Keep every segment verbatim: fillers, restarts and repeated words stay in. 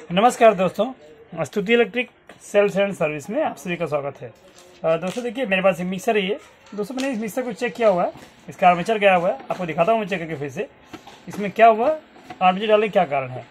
नमस्कार दोस्तों, स्तुति इलेक्ट्रिक सेल्स एंड सर्विस में आप सभी का स्वागत है। दोस्तों देखिए, मेरे पास एक मिक्सर है। ये दोस्तों मैंने इस मिक्सर को चेक किया हुआ है, इसका आर्मेचर गया हुआ है। आपको दिखाता हूँ मैं चेक करके फिर से इसमें क्या हुआ, आर्मेचर डालने क्या कारण है।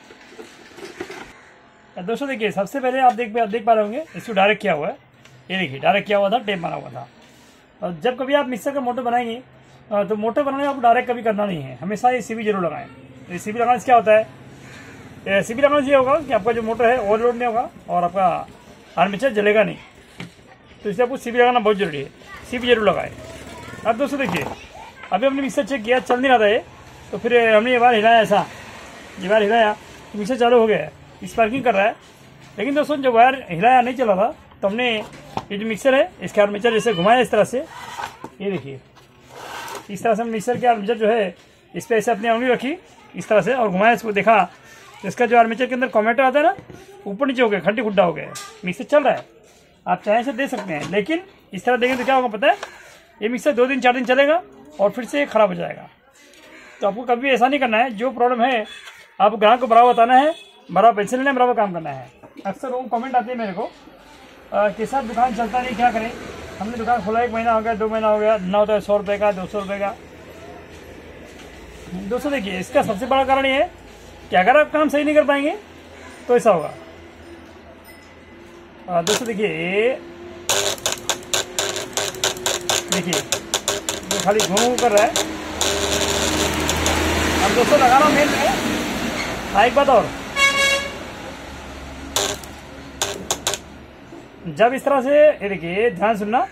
दोस्तों देखिए, सबसे पहले आप देख आप देख पा रहे होंगे, इसको डायरेक्ट किया हुआ है। ये देखिए डायरेक्ट किया हुआ था, टेप मारा हुआ था। और जब कभी आप मिक्सर का मोटर बनाएंगे तो मोटर बनाने आपको डायरेक्ट कभी करना नहीं है, हमेशा ये सी बी जरूर लगाएं। ये सी बी लगाने से क्या होता है, सी बी लगाने से ये होगा कि आपका जो मोटर है ओवरलोड नहीं होगा और आपका आर्मेचर जलेगा नहीं। तो इसलिए आपको सी बी लगाना बहुत जरूरी है, सी बी जरूर लगाए। अब दोस्तों देखिए, अभी हमने मिक्सर चेक किया, चल नहीं रहा था ये, तो फिर हमने ये बार हिलाया, ऐसा ये बार हिलाया तो मिक्सर चालू हो गया है, स्पार्किंग कर रहा है। लेकिन दोस्तों जब वायर हिलाया नहीं चला था तो हमने ये जो मिक्सर है इसके आर्मेचर जैसे घुमाया इस तरह से, ये देखिए इस तरह से हम मिक्सर के आर्मेचर जो है इस पर ऐसे अपनी उंगली रखी इस तरह से और घुमाया, इसको देखा तो इसका जो आर्मेचर के अंदर कॉमेटर आता है ना, ऊपर नीचे हो गया, खड्डी खुड्डा हो गया। मिक्सर चल रहा है, आप चाहे से दे सकते हैं, लेकिन इस तरह देंगे तो क्या होगा पता है, ये मिक्सर दो दिन चार दिन चलेगा और फिर से खराब हो जाएगा। तो आपको कभी ऐसा नहीं करना है, जो प्रॉब्लम है आपको ग्राहक को बराबर बताना है, बराबर पैसे लेना है, बराबर काम करना है। अक्सर वो कमेंट आते हैं मेरे को कि सर दुकान चलता नहीं, क्या करें, हमने दुकान खोला एक महीना हो गया, दो महीना हो गया, ना होता है सौ रुपये का, दो सौ रुपये का। दोस्तों देखिए, इसका सबसे बड़ा कारण ये है कि अगर आप काम सही नहीं कर पाएंगे तो ऐसा होगा। दोस्तों देखिए देखिए ये खाली घूम कर रहा है। अब दोस्तों लगा रहा हूँ मेल में। हाँ एक बात और, जब इस तरह से, ये देखिए ध्यान सुनना,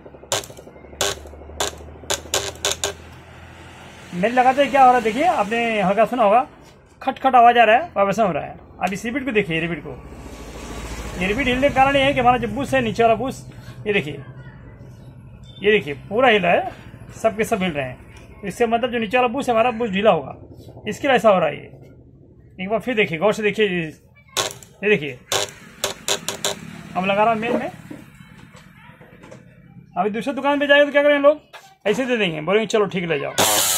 मेल लगाते हैं क्या हो रहा है, देखिए आपने हल्का सुना होगा, खट खट आवाज आ रहा है, वैसा हो रहा है। अब इस रिपीट को देखिए, रिपीट को, ये रिपीट हिलने का कारण ये है कि हमारा जो बूस है नीचे वाला बूस, ये देखिए ये देखिए पूरा हिला है, सब के सब हिल रहे हैं। इससे मतलब जो नीचे वाला बूस है हमारा, बूस ढीला होगा, इसके लिए ऐसा हो रहा है। ये एक बार फिर देखिए, गौर से देखिए, ये देखिए हम लगा रहा हूँ मेल में। अभी दूसरे दुकान पे जाएगा तो क्या करेंगे लोग, ऐसे दे देंगे, बोलेंगे चलो ठीक ले जाओ।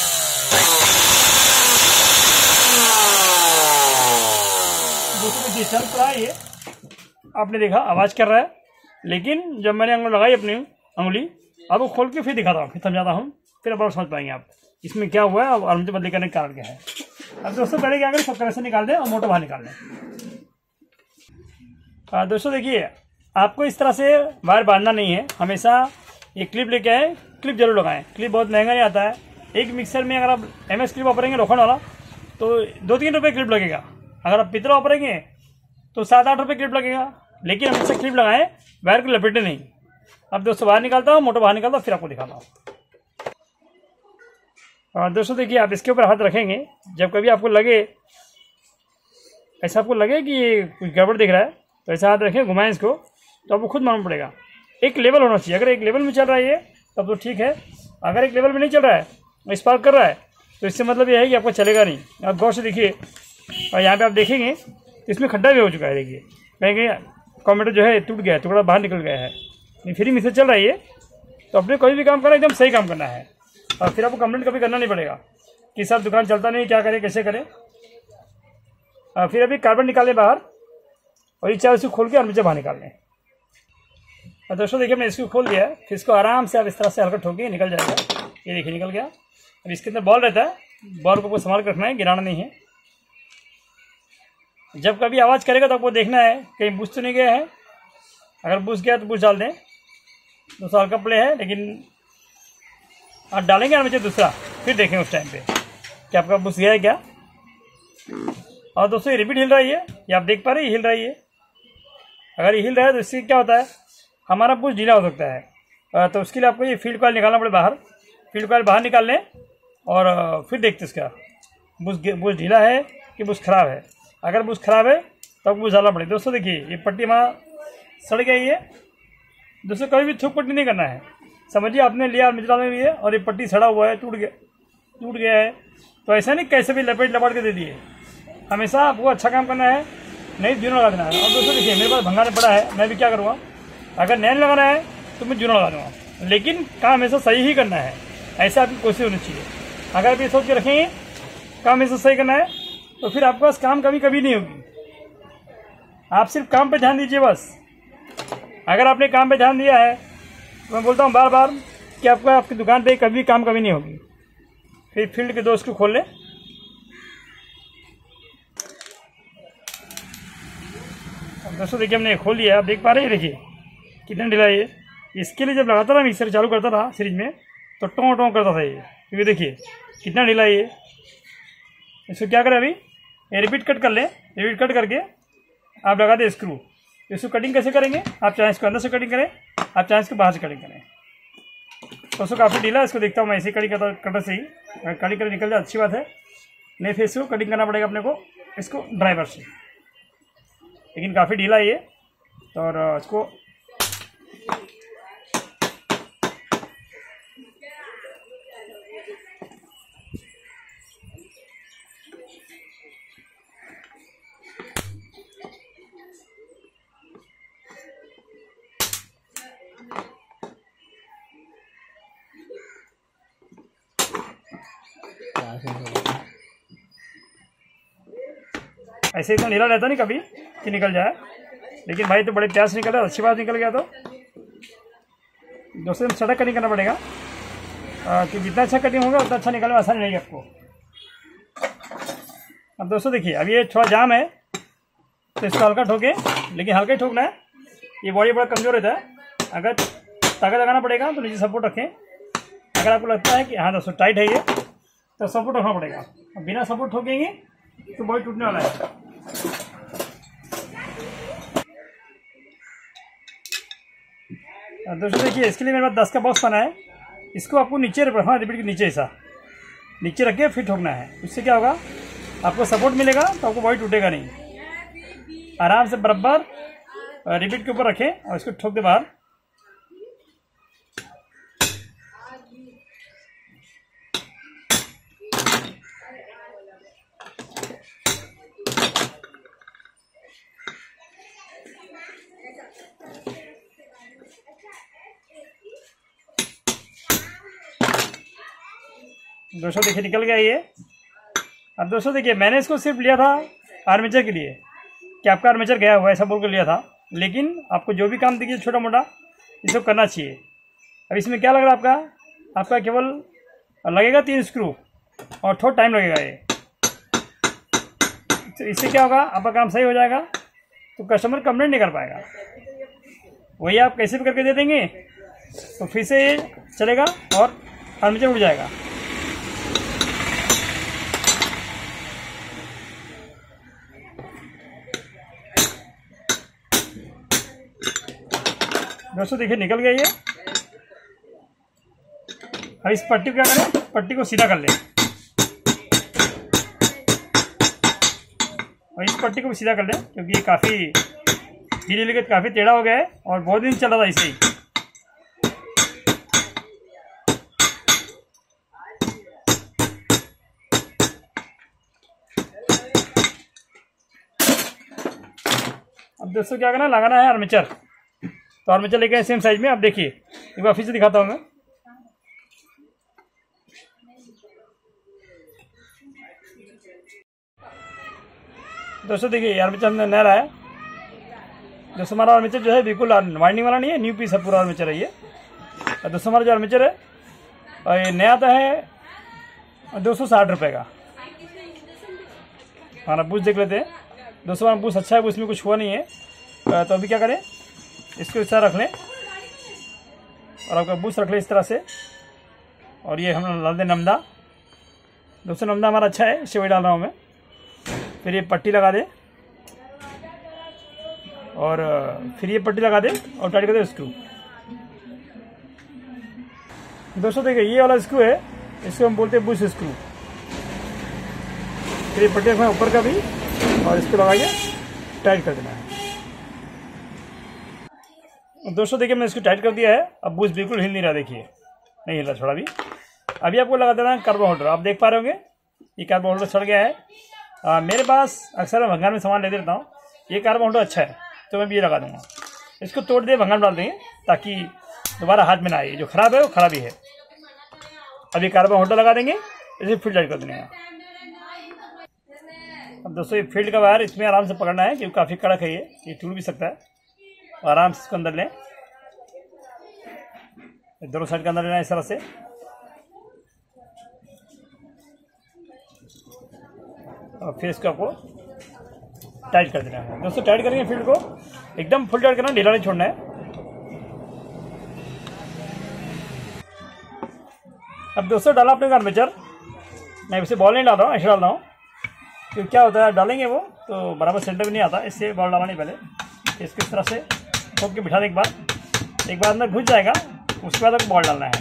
दूसरे चल रहा है, ये आपने देखा आवाज कर रहा है, लेकिन जब मैंने अंगुली लगाई अपनी अंगुली, अब वो खोल के फिर दिखाता हूँ, फिर समझाता हूँ, फिर अब और समझ पाएंगे आप इसमें क्या हुआ है और आर्मेचर बदली करने का कारण क्या है। अब दोस्तों पहले क्या करें, सब कनेक्शन निकाल दें और मोटर बाहर निकाल दें। दोस्तों देखिए, आपको इस तरह से वायर बांधना नहीं है, हमेशा ये क्लिप लेके आए, क्लिप जरूर लगाएं। क्लिप बहुत महंगा नहीं आता है, एक मिक्सर में अगर आप एम एस क्लिप वापरेंगे लोखंड वाला तो दो तीन रुपये क्लिप लगेगा, अगर आप पितरा वापरेंगे तो सात आठ रुपये क्लिप लगेगा। लेकिन हमेशा क्लिप लगाएं, वायर को लपेटे नहीं। अब दोस्तों बाहर निकालता हूँ, मोटर बाहर निकालता हूँ, फिर आपको दिखाता हूँ। और दोस्तों देखिए, आप इसके ऊपर हाथ रखेंगे, जब कभी आपको लगे, ऐसा आपको लगे कि ये कुछ गड़बड़ दिख रहा है, तो ऐसा हाथ रखें, घुमाएं इसको, तो आपको खुद मालूम पड़ेगा। एक लेवल होना चाहिए, अगर एक लेवल में चल रहा है ये तब तो ठीक है, अगर एक लेवल में नहीं चल रहा है, स्पार्क कर रहा है, तो इससे मतलब ये है कि आपको चलेगा नहीं। आप गौर से देखिए, और यहाँ पे आप देखेंगे इसमें खड्डा भी हो चुका है। देखिए कहीं कॉमेटर जो है टूट गया है, टुकड़ा बाहर निकल गया है, फिर मिक्सर चल रहा है ये, तो अपने कोई भी काम करना एकदम सही काम करना है। और फिर आपको कंप्लेंट कभी करना नहीं पड़ेगा कि सर दुकान चलता नहीं, क्या करें, कैसे करें। फिर अभी कार्बन निकालें बाहर और ये चार इसको खोल के आर्मेचर बाहर निकाल लें। और दोस्तों देखिए, मैंने इसको खोल दिया है, फिर इसको आराम से आप इस तरह से हल्का ठोके, निकल जाएगा। ये देखिए निकल गया। अब इसके अंदर बॉल रहता है, बॉल को संभाल कर रखना है, गिराना नहीं है। जब कभी आवाज़ करेगा तो आपको देखना है कहीं बुझ तो नहीं गया है, अगर बुझ गया तो बुझ डाल दें। दूसरा हल्का प्ले है, लेकिन आप डालेंगे आर्मेचर दूसरा, फिर देखें उस टाइम पे कि आपका बुझ गया है क्या। और दोस्तों ये रिपीट हिल रहा है, ये आप देख पा रहे हैं हिल रहा है ये। अगर ये हिल रहा है तो इससे क्या होता है, हमारा बुश ढीला हो सकता है। तो उसके लिए आपको ये फील्ड कॉइल निकालना पड़े बाहर, फील्ड कॉइल बाहर निकाल लें और फिर देखते इसका बुश बुश ढीला है कि बुश खराब है। अगर बुश खराब है तो आपको बुश डालना पड़ेगा। दोस्तों देखिए, ये पट्टी हमारा सड़ गई है। दोस्तों कभी भी थूक पट्टी नहीं करना है, समझिए आपने लिया आर्मेचर में भी है और ये पट्टी सड़ा हुआ है, टूट गया टूट गया है, तो ऐसा नहीं कैसे भी लपेट लपेट के दे दिए। हमेशा आपको अच्छा काम करना है, नहीं जूना लगा देना है। और दोस्तों देखिए, मेरे पास भंगाने पड़ा है, मैं भी क्या करूँगा, अगर नया लगाना है तो मैं जूना लगा दूँगा, लेकिन काम हमेशा सही ही करना है, ऐसा आपकी कोशिश होनी चाहिए। अगर आप ये सोच के रखेंगे काम हमेशा सही करना है, तो फिर आपके पास काम कभी कभी नहीं होगी। आप सिर्फ काम पे ध्यान दीजिए बस। अगर आपने काम पे ध्यान दिया है तो मैं बोलता हूँ बार बार कि आपका आपकी दुकान पे कभी काम कभी नहीं होगी। फिर फील्ड के दो स्क्रू खोल लें। दोस्तों देखिए हमने खोल लिया, आप देख पा रहे हैं, देखिए कितना ढीला है ये। इसके लिए जब लगाता था मिक्सर चालू करता था सीरीज में तो टों टों करता था ये, क्योंकि देखिए कितना ढीला है ये। इसको क्या करें अभी, ये रिपीट कट कर लें। रिपीट कट करके आप लगा दें स्क्रू। इसको कटिंग कैसे करेंगे, आप चाहे इसको अंदर से कटिंग करें, आप चाहे इसको बाहर से कटिंग करें। तो उसको काफ़ी ढीला है, इसको देखता हूँ मैं ऐसे कटिंग करता कटर से ही। अगर कटिंग कर निकल जाए अच्छी बात है, नहीं फिर इसको कटिंग करना पड़ेगा अपने को इसको ड्राइवर से। लेकिन काफ़ी ढीला है ये, तो और इसको ऐसे इतना ढीला रहता नहीं कभी कि निकल जाए, लेकिन भाई तो बड़े प्यार से निकल रहा है, अच्छी बात निकल गया। तो दोस्तों सड़क कटिंग करना पड़ेगा आ, कि जितना अच्छा कटिंग होगा उतना अच्छा निकलने में आसानी रहेगी आपको। अब दोस्तों देखिए अब ये थोड़ा जाम है तो इसको हल्का ठोके, लेकिन हल्का ही ठोकना है, ये बॉडी बड़ा कमज़ोर रहता है। अगर ताकत लगाना पड़ेगा तो नीचे सपोर्ट रखें। अगर आपको लगता है कि हाँ दोस्तों टाइट है ये तो सपोर्ट रखना पड़ेगा। अब बिना सपोर्ट ठोकेंगे तो बॉडी टूटने वाला है। दोस्तों देखिए इसके लिए मेरे पास दस का बॉक्स बना है। इसको आपको नीचे रखना, रिपीट के नीचे ऐसा नीचे रख के फिर ठोकना है। उससे क्या होगा, आपको सपोर्ट मिलेगा तो आपको बॉडी टूटेगा नहीं। आराम से बराबर रिपीट के ऊपर रखें और इसको ठोक दे बाहर। दोस्तों देखिए निकल गया ये। अब दोस्तों देखिए मैंने इसको सिर्फ लिया था आर्मेचर के लिए कि आपका आर्मेचर गया हुआ ऐसा बोल कर लिया था, लेकिन आपको जो भी काम देखिए छोटा मोटा इसको करना चाहिए। अब इसमें क्या लग रहा है आपका आपका केवल लगेगा तीन स्क्रू और थोड़ा टाइम लगेगा ये। तो इससे क्या होगा, आपका काम सही हो जाएगा तो कस्टमर कंप्लेंट नहीं कर पाएगा। वही आप कैसे भी करके दे देंगे तो फिर से ये चलेगा और आर्मेचर उड़ जाएगा। दोस्तों देखिए निकल गया ये। अब इस पट्टी को क्या करें, पट्टी को सीधा कर लें और इस पट्टी को भी सीधा कर लें, क्योंकि ये काफ़ी धीरे धीरे काफ़ी टेढ़ा हो गया है और बहुत दिन चल रहा था इसे ही। अब दोस्तों क्या करना, लगाना है आर्मेचर। तो आर्मेचर लेके सेम साइज में। अब देखिए एक बार फिर से दिखाता हूँ मैं। दोस्तों देखिए आर्मेचर हमने नया लाया। दोस्तों हमारा आर्मेचर जो है बिल्कुल वाइंडिंग वाला नहीं है, न्यू पीस है पूरा आर्मेचर है ये। दोस्तों हमारा जो आर्मेचर है और ये नया आता है दो सौ साठ रुपये का। हमारा बूस देख लेते हैं। दोस्तों हमारा बूस अच्छा है, बूस में कुछ हुआ नहीं है। तो अभी क्या करें, इसको इस तरह रख लें और आपका बूस रख लें इस तरह से। और ये हम डाल दें नमदा। दोस्तों नमदा हमारा अच्छा है, इसे वही डाल रहा हूँ मैं। फिर ये पट्टी लगा दें और फिर ये पट्टी लगा दें और टाइट कर दें स्क्रू। दोस्तों देखिए ये वाला स्क्रू है, इसको हम बोलते हैं बूस स्क्रू। फिर ये पट्टी रखना ऊपर का भी और इसको लगा के टाइट कर देना है। दोस्तों देखिए मैंने इसको टाइट कर दिया है। अब बूस बिल्कुल हिल नहीं रहा, देखिए नहीं हिल रहा थोड़ा भी। अभी आपको लगा देना है कार्बन होल्डर। आप देख पा रहे होंगे ये कार्बन होल्डर चढ़ गया है। आ, मेरे पास अक्सर मैं भंगार में सामान ले देता हूँ। ये कार्बन होल्डर अच्छा है तो मैं भी ये लगा दूँगा। इसको तोड़ दे भंगार में डाल देंगे ताकि दोबारा हाथ में ना आए। जो खराब है वो खराब ही है। अभी कार्बन होल्डर लगा देंगे, इसे फिर टाइट कर देंगे। अब दोस्तों ये फील्ड का वायर इसमें आराम से पकड़ना है क्योंकि काफ़ी कड़क है, ये ये टूट भी सकता है। और आराम से इसको अंदर लें, दोनों साइड के अंदर लेना है इस तरह से। और फिर इसको आपको टाइट कर देना है। दोस्तों टाइट करेंगे फील्ड को, एकदम फुल टाइट करना, ढीला नहीं छोड़ना है। अब दोस्तों डाला अपने आर्मेचर, मैं इसे बॉल नहीं डाल रहा हूँ, ऐसे डाल रहा हूँ क्योंकि क्या होता है डालेंगे वो तो बराबर सेंटर में नहीं आता, इससे बॉल डालना नहीं। पहले इसको इस तरह से ठोक के बिठाने के बाद एक बार अंदर घुस जाएगा, उसके बाद आपको बॉल डालना है।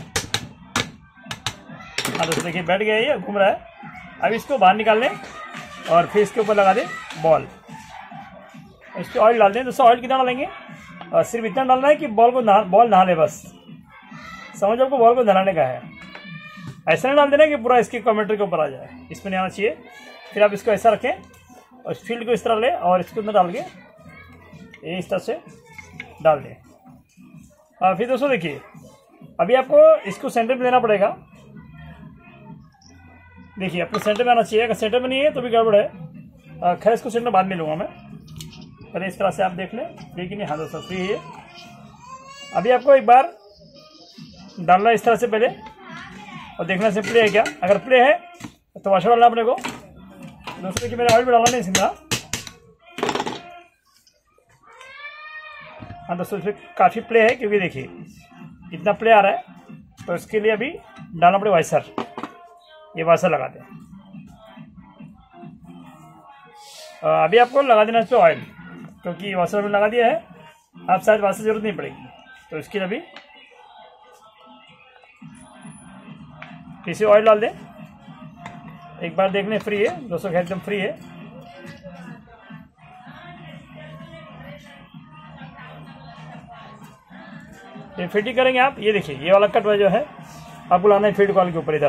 हाँ दोस्तों देखिए बैठ गया, ये घूम रहा है। अब इसको बाहर निकाल लें और फिर इसके ऊपर लगा दें बॉल। इस पर ऑयल डाल दें। दोस्तों ऑयल कितना डालेंगे, और सिर्फ इतना डालना है कि बॉल को नहा बॉल नहा ले, बस समझ आपको बॉल को नहाने का है। ऐसा नहीं डाल देना कि पूरा इसके कमेंट्री के ऊपर आ जाए, इसमें नहीं आना चाहिए। फिर आप इसको ऐसा रखें और इस फील्ड को इस तरह लें और इसको अंदर डाल के ये इस तरह से डाल दें। और फिर दोस्तों देखिए अभी आपको इसको सेंटर में देना पड़ेगा। देखिए अपने सेंटर में आना चाहिए, अगर सेंटर में नहीं है तो भी गड़बड़ है। खैर इसको सेंटर बाद में लूँगा मैं, पहले इस तरह से आप देख लें लेकिन हाँ दोस्तों सही है। अभी आपको एक बार डालना इस तरह से पहले और देखना से प्ले है क्या। अगर प्ले है तो वाशर डालना अपने को। दोस्तों कि मेरा ऑयल भी डालना नहीं सीखना। हाँ दोस्तों इसमें काफ़ी प्ले है क्योंकि देखिए इतना प्ले आ रहा है, तो इसके लिए अभी डालना पड़े वाइसर। ये वाइसर लगा दें। अभी आपको लगा देना इस पर ऑयल, क्योंकि वाइसर में लगा दिया है, आप शायद वाइसर जरूरत नहीं पड़ेगी, तो इसके लिए अभी इसे ऑयल डाल दें। एक बार देखने फ्री है दोस्तों, एकदम फ्री है। ये फिटिंग करेंगे आप, ये देखिए ये वाला कट जो है आपको लाना है फील्ड कॉल के ऊपर इधर।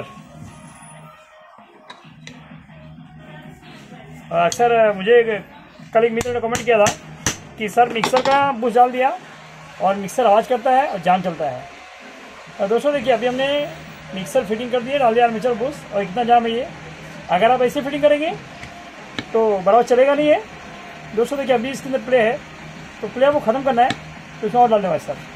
अक्सर मुझे कल एक मित्र ने कमेंट किया था कि सर मिक्सर का बुश डाल दिया और मिक्सर आवाज़ करता है और जाम चलता है। और दोस्तों देखिए अभी हमने मिक्सर फिटिंग कर दिए, डाल दिया आर्मेचर बुश, और इतना जाम है ये। अगर आप ऐसे फिटिंग करेंगे तो बराबर चलेगा नहीं है। दोस्तों देखिए अभी इसके अंदर प्ले है, तो प्ले को ख़त्म करना है तो इसमें और डालने वाले सर।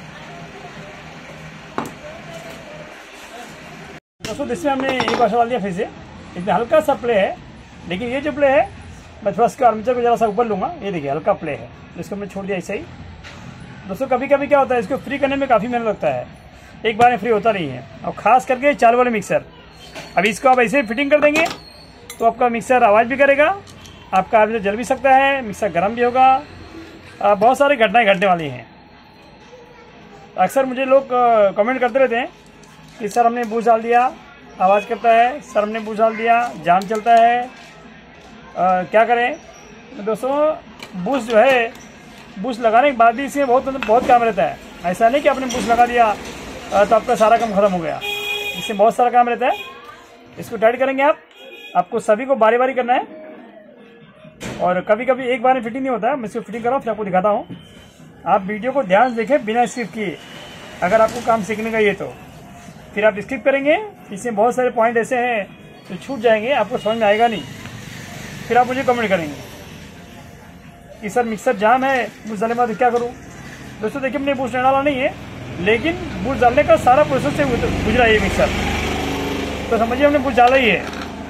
दोस्तों इसमें हमने एक बार डाल दिया फिर से, इसमें हल्का सा प्ले है, लेकिन ये जो प्ले है मैं थोड़ा सा आर्मेचर को ज़रा सा ऊपर लूँगा। ये देखिए हल्का प्ले है, तो इसको हमने छोड़ दिया ऐसे ही। दोस्तों कभी कभी क्या होता है, इसको फ्री करने में काफ़ी मेहनत लगता है, एक बार में फ्री होता नहीं है, और ख़ास करके चालू वाले मिक्सर। अभी इसको आप ऐसे फिटिंग कर देंगे तो आपका मिक्सर आवाज़ भी करेगा, आपका आर्मेचर जल भी सकता है, मिक्सर गर्म भी होगा, बहुत सारी घटनाएं घटने वाली हैं। अक्सर मुझे लोग कमेंट करते रहते हैं कि सर हमने बूझ डाल दिया आवाज़ करता है, सर हमने बूझ डाल दिया जाम चलता है, आ, क्या करें। दोस्तों बूझ जो है, बूझ लगाने के बाद भी इसमें बहुत बहुत काम रहता है। ऐसा नहीं कि आपने बूझ लगा दिया तो आपका सारा काम खत्म हो गया, इससे बहुत सारा काम रहता है। इसको टाइट करेंगे आप, आपको सभी को बारी बारी करना है, और कभी कभी एक बार में फिटिंग नहीं होता है। मैं इसको फिटिंग कर रहा हूँ फिर आपको दिखाता हूँ। आप वीडियो को ध्यान से देखें बिना स्किप किए, अगर आपको काम सीखने का ये तो फिर आप स्किप करेंगे, इसमें बहुत सारे पॉइंट ऐसे हैं जो छूट जाएंगे, आपको समझ में आएगा नहीं, फिर आप मुझे कमेंट करेंगे कि सर मिक्सर जाम है, बूझ डालने के बाद क्या करूँ। दोस्तों देखिए हमने बूझ डाला नहीं है, लेकिन बूझ डालने का सारा प्रोसेस से गुजरा है ये मिक्सर, तो समझिए हमने बूझ डाला ही है।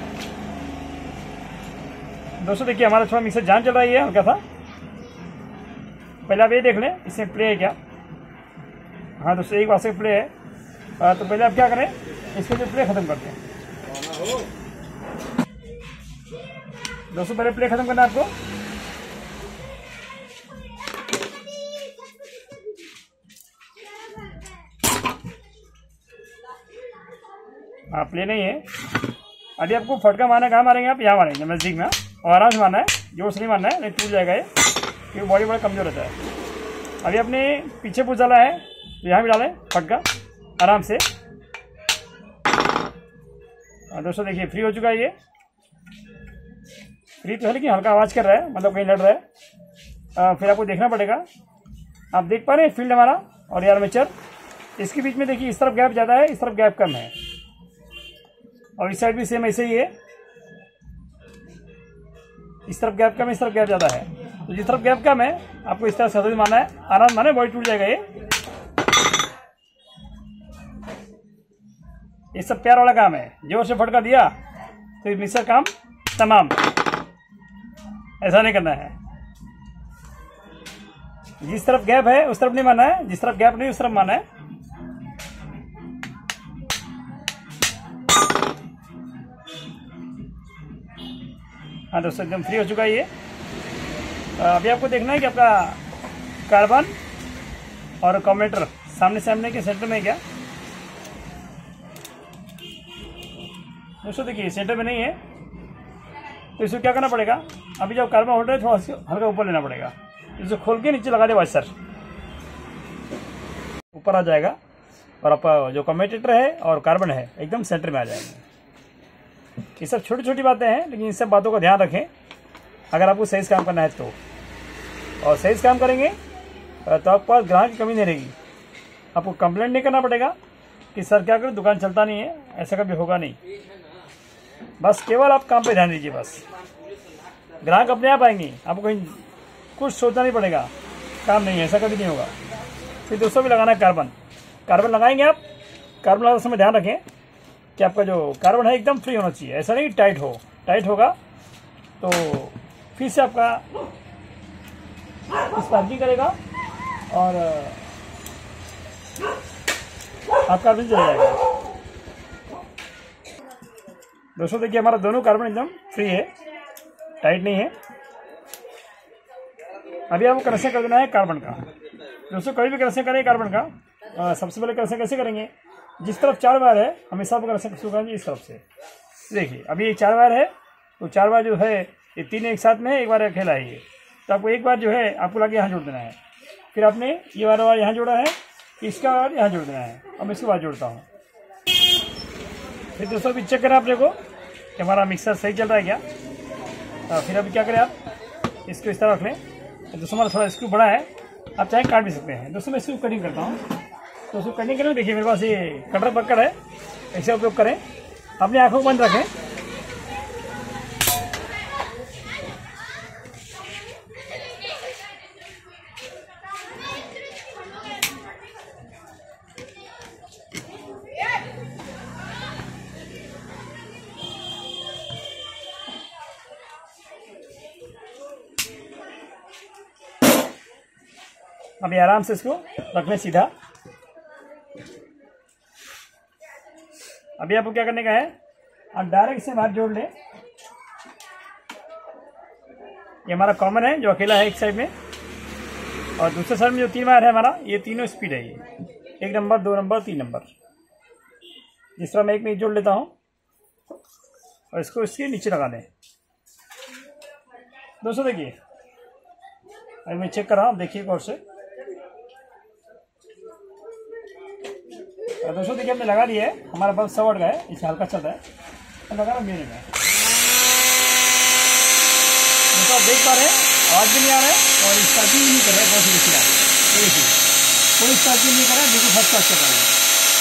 दोस्तों देखिए हमारा थोड़ा मिक्सर जाम चल रहा है हल्का था। पहले आप ये देख लें इसमें प्ले है क्या। हाँ दोस्तों एक बार से प्ले है, आ, तो पहले आप क्या करें, इसके जो प्ले ख़त्म करते हैं। दोस्तों पहले प्ले ख़त्म करना है आपको। हाँ प्ले नहीं है। अभी आपको फटका मारना, कहाँ मारेंगे आप, यहाँ मारेंगे नज़दीक में, और आराम से मारना है, जोर से नहीं मारना है, नहीं टूट जाएगा ये, क्योंकि बॉडी बड़ा कमज़ोर रहता है। अभी अपने पीछे पूछ डाला है तो यहाँ भी डालें फटका आराम से। दोस्तों देखिए फ्री हो चुका है ये, फ्री तो है लेकिन हल्का आवाज़ कर रहा है, मतलब कहीं लड़ रहा है। आ, फिर आपको देखना पड़ेगा। आप देख पा रहे हैं फील्ड हमारा और ये आर्मेचर, इसके बीच में देखिए इस तरफ गैप ज़्यादा है, इस तरफ गैप कम है, और इस साइड भी सेम ऐसे ही है। इस तरफ गैप कम है, इस तरफ गैप ज़्यादा है। तो जिस तरफ गैप कम है आपको इस तरह से मारना है, आराम मारना है, बॉडी टूट जाएगा। ये ये सब प्यार वाला काम है। जोर से फटका दिया तो मिक्सर काम तमाम। ऐसा नहीं करना है। जिस तरफ गैप है उस तरफ नहीं मारना है, जिस तरफ गैप नहीं उस तरफ मारना है। हाँ दोस्तों, एकदम फ्री हो चुका है ये। अभी आपको देखना है कि आपका कार्बन और कम्यूटेटर सामने सामने के सेंटर में क्या। दोस्तों देखिए सेंटर में नहीं है, तो इसको क्या करना पड़ेगा, अभी जब कार्बन होल्डर है थोड़ा सा हल्का ऊपर लेना पड़ेगा। इसे खोल के नीचे लगा दे वाइसर, ऊपर आ जाएगा और आपका जो कम्यूटेटर है और कार्बन है एकदम सेंटर में आ जाएंगे। ये सब छोटी छोटी बातें हैं, लेकिन इन सब बातों का ध्यान रखें अगर आपको सही से काम करना है तो। और सही से काम करेंगे तो आपके पास ग्राहक की कमी नहीं रहेगी। आपको कंप्लेंट नहीं करना पड़ेगा कि सर क्या करें दुकान चलता नहीं है, ऐसा कभी होगा नहीं। बस केवल आप काम पे ध्यान दीजिए, बस ग्राहक अपने आप आएंगे, आपको कहीं कुछ सोचना नहीं पड़ेगा। काम नहीं है, ऐसा कभी नहीं होगा। फिर दोस्तों भी लगाना है कार्बन। कार्बन लगाएंगे आप, कार्बन लगाते समय ध्यान रखें कि आपका जो कार्बन है एकदम फ्री होना चाहिए, ऐसा नहीं टाइट हो। टाइट होगा तो फिर से आपका स्पार्किंग करेगा और आपका बिल चल जाएगा। दोस्तों देखिए हमारा दोनों कार्बन एकदम फ्री है, टाइट नहीं है। अभी आपको कनेक्शन कर देना है कार्बन का। दोस्तों कभी भी कनेक्शन करेंगे कार्बन का, आ, सबसे पहले कनेक्शन कैसे करेंगे, जिस तरफ चार वायर है हमेशा आपको कनेक्शन शुरू करेंगे इस तरफ से। देखिए अभी एक चार वायर है, तो चार वायर जो है ये तीन एक साथ में है, एक बार अकेला है ये। तो आपको एक बार जो है आपको लगे यहाँ जोड़ देना है। फिर आपने ये वाला वायर यहाँ जोड़ा है, इसका वायर यहाँ जोड़ देना है। अब मैं इसके बाद जोड़ता हूँ। फिर दोस्तों अभी चेक करें आप देखो कि हमारा मिक्सर सही चल रहा है क्या। आ, फिर अभी क्या करें, आप इसको इस तरह रख लें। दोस्तों हमारा थोड़ा स्क्रू बड़ा है, आप चाहे काट भी सकते हैं। दोस्तों मैं इसको कटिंग करता हूँ। तो उसको कटिंग करें, देखिए मेरे पास ये कटर पकड़ है, ऐसे उपयोग करें। अपनी आँखों को बंद रखें। अभी आराम से इसको रखने सीधा। अभी आपको क्या करने का है, आप डायरेक्ट इसे बाहर जोड़ लें। ये हमारा कॉमन है जो अकेला है एक साइड में, और दूसरे साइड में जो तीन वायर है हमारा, ये तीनों स्पीड है। ये एक नंबर, दो नंबर, तीन नंबर। जिस तरह मैं एक में जोड़ लेता हूँ और इसको इसके नीचे लगा दें। दोस्तों देखिए अभी मैं चेक कर रहा हूँ, देखिए गौर से। दोस्तों देखिए हमने लगा दिया है, हमारा बल्ब सौ वाट का है, इसे हल्का चल रहा है, तो लगा रहा मेरे में। दोस्तों आप देख पा रहे हैं आवाज़ भी नहीं आ रहा है और स्टार्टिंग भी नहीं कर रहा है। बहुत ही देखिए कोई स्टार्टिंग नहीं कर रहा है, बिल्कुल फर्स्ट क्लास चल रहा है।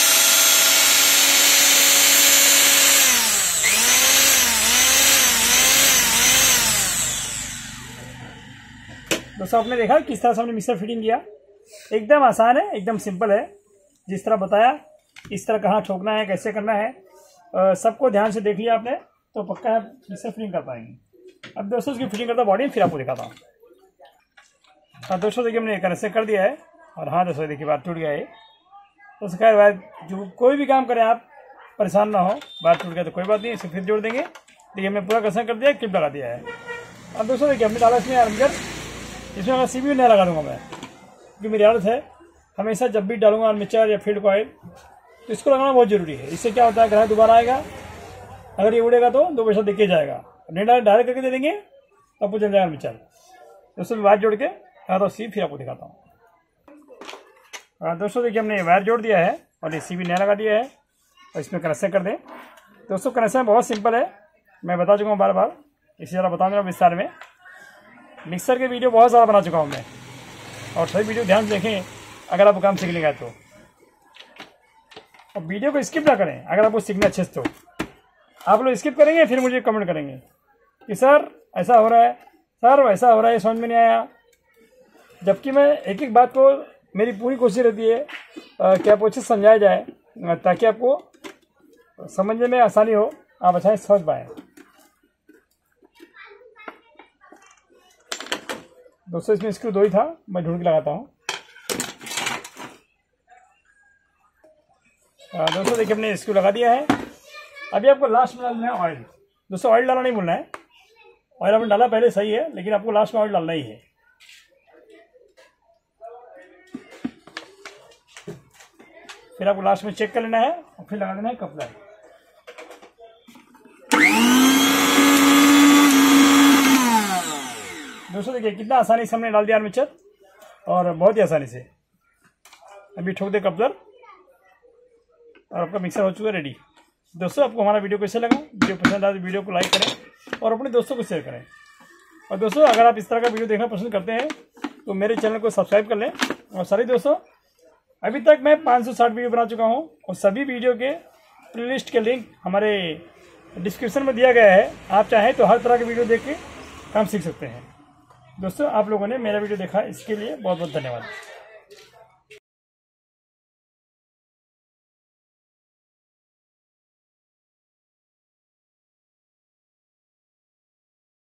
दोस्तों आपने देखा किस तरह से हमने मिक्सर फिटिंग किया। एकदम आसान है, एकदम सिंपल है। जिस तरह बताया इस तरह कहाँ ठोकना है, कैसे करना है, सबको ध्यान से देख लिया आपने तो पक्का है मिक्सर फिटिंग कर पाएंगे। अब दोस्तों इसकी फिटिंग करता बॉडी फिर आपको दिखाता हूँ। हाँ दोस्तों देखिए हमने कनेक्शन कर दिया है, और हाँ दोस्तों देखिए बात टूट गया है। तो खैर वायर जो कोई भी काम करें आप परेशान ना हो, बात टूट गया तो कोई बात नहीं, इसे फिर जोड़ देंगे। देखिए हमने पूरा कनेक्शन कर दिया, क्लिप लगा दिया है। अब दोस्तों देखिए हमने डाला इसमें आर्मचर, इसमें मैं सी बी यू नया लगा दूंगा मैं, क्योंकि मेरी आदत है हमेशा जब भी डालूंगा आर्मेचर या फील्ड कॉइल तो इसको लगाना बहुत जरूरी है। इससे क्या होता है, ग्राहक दोबारा आएगा, अगर ये उड़ेगा तो दो पैसा देके जाएगा, नहीं डायरेक्ट करके दे देंगे तो आपको चल जाएगा आर्मेचर। तो उसमें वायर जोड़ के हाँ तो सी फिर आपको दिखाता हूँ। दोस्तों देखिए हमने वायर जोड़ दिया है और ये सी भी नया लगा दिया है, और इसमें कनेक्शन कर दें। दोस्तों कनेक्शन बहुत सिंपल है, मैं बता चुका हूँ बार बार, इसी तरह बताऊँगा विस्तार में। मिक्सर के वीडियो बहुत सारा बना चुका हूँ मैं, और सभी वीडियो ध्यान से देखें अगर आपको काम सीखने का है तो। और वीडियो को स्किप ना करें अगर आपको सीखना अच्छे से तो। आप लोग स्किप करेंगे फिर मुझे कमेंट करेंगे कि सर ऐसा हो रहा है, सर वैसा हो रहा है, समझ में नहीं आया। जबकि मैं एक एक बात को, मेरी पूरी कोशिश रहती है कि आपको अच्छे से समझाया जाए ताकि आपको समझने में आसानी हो, आप अच्छा समझ पाए। दोस्तों इसमें स्क्रू दो ही था, मैं ढूंढ के लगाता हूँ। दोस्तों देखिए हमने स्क्रू लगा दिया है। अभी आपको लास्ट में डालना है ऑयल। दोस्तों ऑयल डालना नहीं भूलना है, ऑयल आपने डाला पहले सही है, लेकिन आपको लास्ट में ऑयल डालना ही है। फिर आपको लास्ट में चेक कर लेना है और फिर लगा देना है कपलर। दोस्तों देखिए कितना आसानी से हमने डाल दिया आर्मेचर, और बहुत ही आसानी से। अभी ठोक दे कपलर और आपका मिक्सर हो चुका है रेडी। दोस्तों आपको हमारा वीडियो कैसे लगा? वीडियो पसंद आए तो वीडियो को लाइक करें और अपने दोस्तों को शेयर करें। और दोस्तों अगर आप इस तरह का वीडियो देखना पसंद करते हैं तो मेरे चैनल को सब्सक्राइब कर लें। और सारे दोस्तों, अभी तक मैं पाँच सौ साठ वीडियो बना चुका हूं और सभी वीडियो के प्लेलिस्ट के लिंक हमारे डिस्क्रिप्शन में दिया गया है। आप चाहें तो हर तरह के वीडियो देख के काम सीख सकते हैं। दोस्तों आप लोगों ने मेरा वीडियो देखा, इसके लिए बहुत बहुत धन्यवाद।